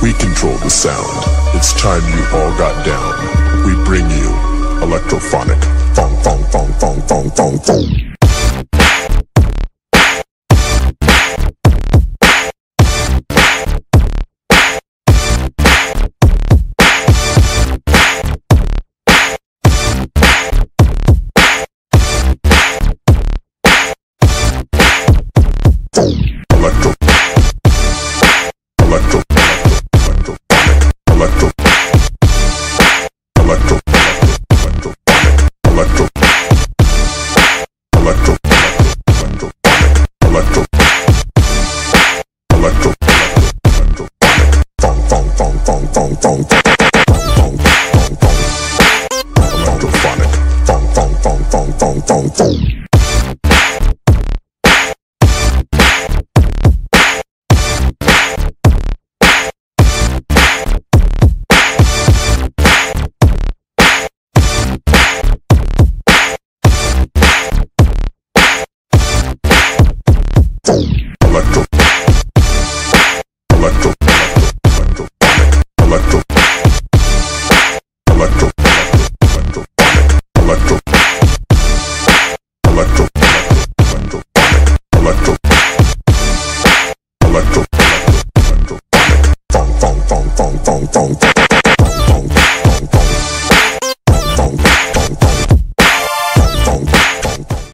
We control the sound. It's time you all got down. We bring you electrophonic. Fong, fong, fong, fong, fong, fong, fong. Electro, electro, electro, electro, electro, electro, electro, electro, fong, fong, fong, fong, fong, fong.